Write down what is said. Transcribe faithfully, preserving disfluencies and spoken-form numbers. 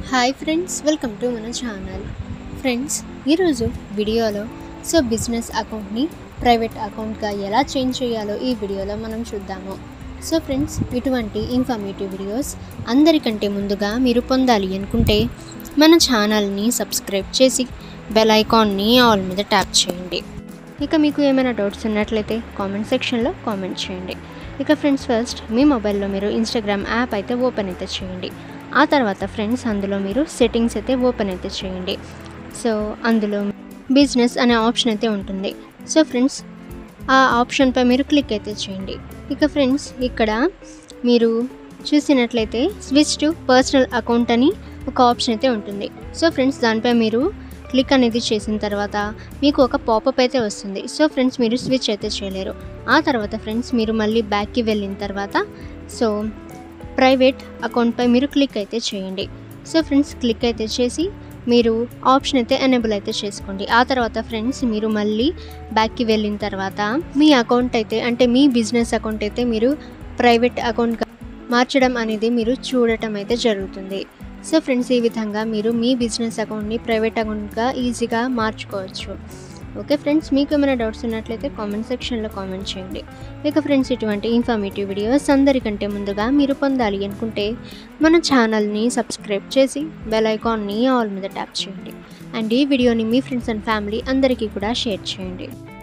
Hi friends, welcome to మన channel. Friends, ఈరోజు వీడియోలో సో బిజినెస్ అకౌంట్ని ప్రైవేట్ అకౌంట్గా ఎలా చేంజ్ చేయాలో ఈ వీడియోలో మనం చూద్దాము. సో ఫ్రెండ్స్, ఇటువంటి ఇన్ఫర్మేటివ్ వీడియోస్ అందరికంటే ముందుగా మీరు పొందాలి అనుకుంటే మన ఛానల్ని సబ్స్క్రైబ్ చేసి బెల్ ఐకాన్ని ఆల్ మీద ట్యాప్ చేయండి. ఇక మీకు ఏమైనా డౌట్స్ ఉన్నట్లయితే కామెంట్ సెక్షన్లో కామెంట్ చేయండి. ఇక ఫ్రెండ్స్, ఫస్ట్ మీ మొబైల్లో మీరు ఇన్స్టాగ్రామ్ యాప్ అయితే ఓపెన్ అయితే చేయండి. ఆ తర్వాత ఫ్రెండ్స్, అందులో మీరు సెట్టింగ్స్ అయితే ఓపెన్ అయితే చేయండి. సో అందులో బిజినెస్ అనే ఆప్షన్ అయితే ఉంటుంది. సో ఫ్రెండ్స్, ఆ ఆప్షన్పై మీరు క్లిక్ అయితే చేయండి. ఇక ఫ్రెండ్స్, ఇక్కడ మీరు చూసినట్లయితే స్విచ్ టు పర్సనల్ అకౌంట్ అని ఒక ఆప్షన్ అయితే ఉంటుంది. సో ఫ్రెండ్స్, దానిపై మీరు క్లిక్ అనేది చేసిన తర్వాత మీకు ఒక పాపప్ అయితే వస్తుంది. సో ఫ్రెండ్స్, మీరు స్విచ్ అయితే చేయలేరు. ఆ తర్వాత ఫ్రెండ్స్, మీరు మళ్ళీ బ్యాక్కి వెళ్ళిన తర్వాత సో ప్రైవేట్ అకౌంట్పై మీరు క్లిక్ అయితే చేయండి. సో ఫ్రెండ్స్, క్లిక్ అయితే చేసి మీరు ఆప్షన్ అయితే ఎనేబుల్ అయితే చేసుకోండి. ఆ తర్వాత ఫ్రెండ్స్, మీరు మళ్ళీ బ్యాక్కి వెళ్ళిన తర్వాత మీ అకౌంట్ అయితే అంటే మీ బిజినెస్ అకౌంట్ అయితే మీరు ప్రైవేట్ అకౌంట్గా మార్చడం అనేది మీరు చూడటం అయితే జరుగుతుంది. సో ఫ్రెండ్స్, ఈ విధంగా మీరు మీ బిజినెస్ అకౌంట్ని ప్రైవేట్ అకౌంట్గా ఈజీగా మార్చుకోవచ్చు. ఓకే ఫ్రెండ్స్, మీకు ఏమైనా డౌట్స్ ఉన్నట్లయితే కామెంట్ సెక్షన్లో కామెంట్ చేయండి. ఇక ఫ్రెండ్స్, ఇటువంటి ఇన్ఫర్మేటివ్ వీడియోస్ అందరికంటే ముందుగా మీరు పొందాలి అనుకుంటే మన ఛానల్ని సబ్స్క్రైబ్ చేసి బెల్ ఐకాన్ని ఆల్ మీద ట్యాప్ చేయండి. అండ్ ఈ వీడియోని మీ ఫ్రెండ్స్ అండ్ ఫ్యామిలీ అందరికీ కూడా షేర్ చేయండి.